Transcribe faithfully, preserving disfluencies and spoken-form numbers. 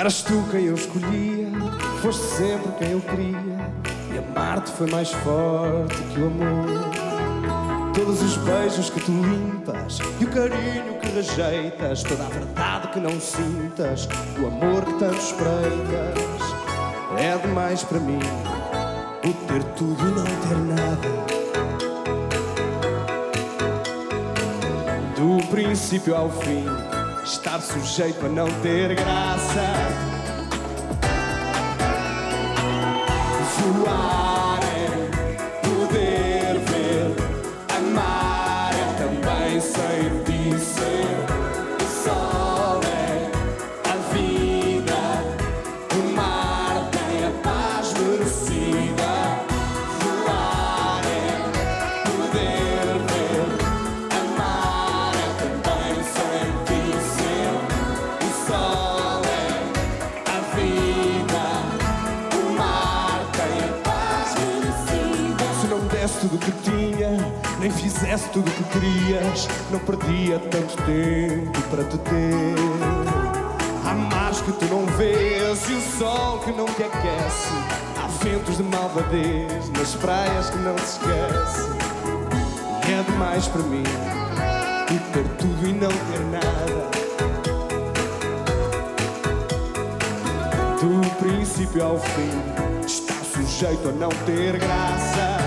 Eras tu quem eu escolhia, foste sempre quem eu queria, e amar-te foi mais forte que o amor. Todos os beijos que tu limpas e o carinho que rejeitas, toda a verdade que não sintas, o amor que tanto espreitas. É demais para mim o ter tudo e não ter nada. Do princípio ao fim, estar sujeito a não ter graça. Voar é poder ver, amar é também sem ti ser. O sol é a vida, o mar tem a paz merecida. Voar é poder ver, amar é também sem ti ser. O sol é a vida, o mar tem a paz merecida. Se não desse tudo o que tinha, nem fizesse tudo o que querias, não perdia tanto tempo para te ter. Há mares que tu não vês e o sol que não te aquece. Há ventos de malvadez nas praias que não se esquece. E é demais para mim o ter tudo e não ter nada. Do princípio ao fim, está sujeito a não ter graça.